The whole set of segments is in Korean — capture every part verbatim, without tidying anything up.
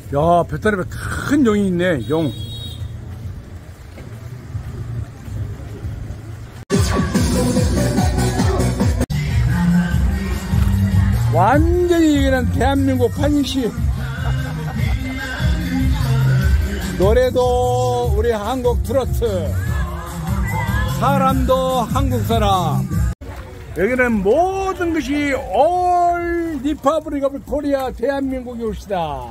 야, 배탈에 큰 용이 있네, 용. 완전히 여기는 대한민국 판시. 노래도 우리 한국 트로트, 사람도 한국 사람. 여기는 모든 것이 올 리퍼블릭 오브 코리아 대한민국이 옵시다.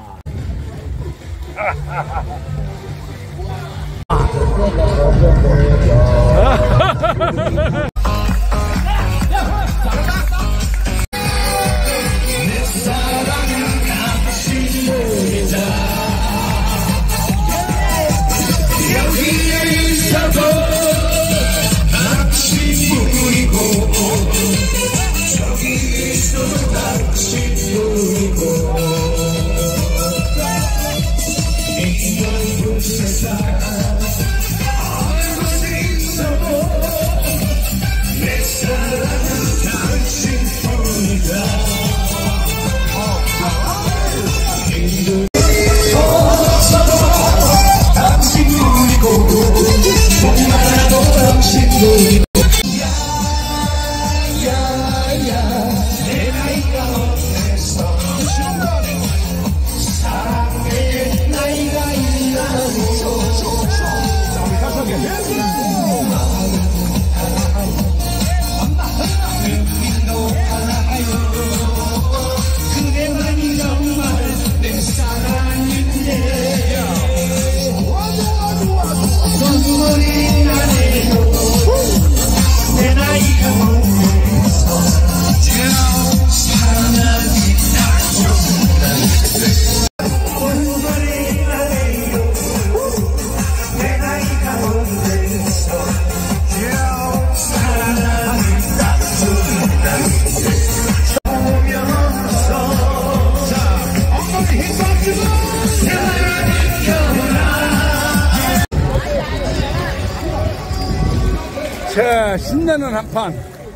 자, 신나는 한판.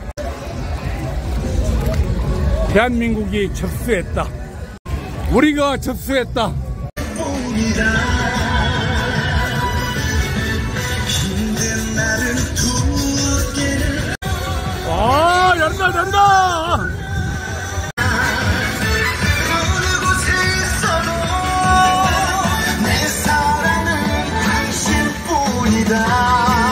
대한민국이 접수했다. 우리가 접수했다. 아, 연다 연다. 내 사랑은 당신뿐이다.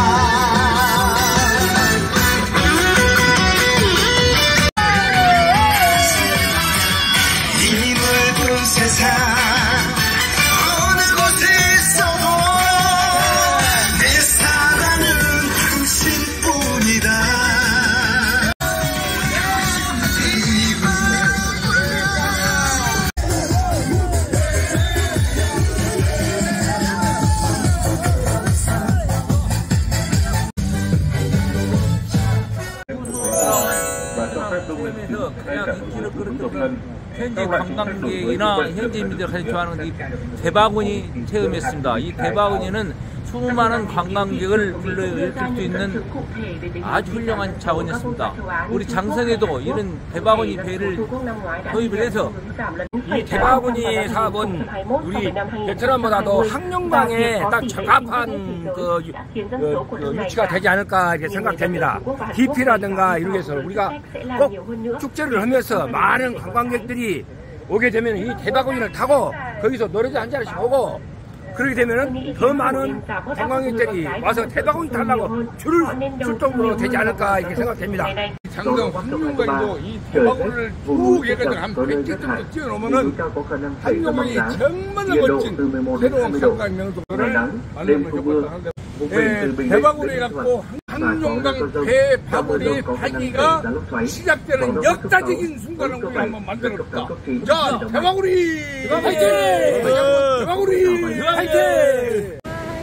그냥 인기를 끌었던 현지 관광객이나 현지인들이 좋아하는 이 대바구니 체험했습니다. 이 대바구니는 수많은 관광객을 불러일으킬 수 있는 아주 훌륭한 자원이었습니다. 우리 장성에도 이런 대바구니 배를 도입을 해서 이 대바구니 사업은 우리 베트남보다도 항룡강에 딱 적합한 그, 그, 그 위치가 되지 않을까 이렇게 생각됩니다. 깊이라든가 이런 데서 우리가 꼭 축제를 하면서 많은 관광객들이 오게 되면 이 대바구니를 타고 거기서 노래자 한 잔씩 오고, 그렇게 되면 더 많은 관광객들이 와서 대바구니 타려고 줄을 출동으로 되지 않을까 이렇게 생각됩니다. 장성 항룡강도 이 대바구니를 쭉 해가지고 한 백 개 정도 뛰어넘으면 항룡강이 정말 멋진 새로운 관광 명소를 만들면 좋겠다 하는데, 예, 대바구니 갖고 항룡강 배바구니 타기가 시작되는 역사적인 순간을 우리가 한번 만들어볼까. 자, 대바구니 화이팅! 대바구니 화이팅!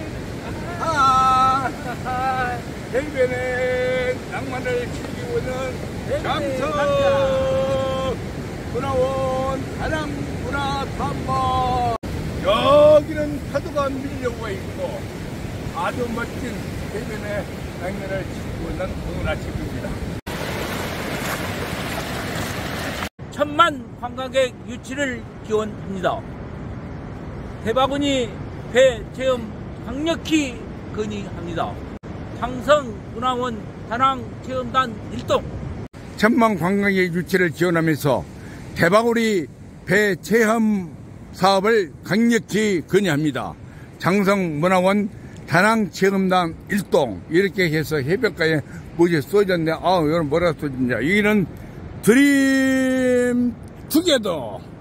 아, 해변에 낭만을 즐기고 있는 장성 문화원 다낭문화 탐방. 여기는 파도가 밀려오고 있고 아주 멋진 해변의 낭만을 즐기고 있는 오늘 아침입니다. 천만 관광객 유치를 기원합니다. 대바구니 배 체험 강력히 건의합니다. 장성 문화원 다낭 체험단 일동. 전망 관광의 유치를 지원하면서 대바구니 배 체험 사업을 강력히 건의합니다. 장성 문화원 다낭 체험단 일동 이렇게 해서 해변가에 뭐지 써졌네. 아, 이건 뭐라 써졌냐. 여기는 드림 투게더.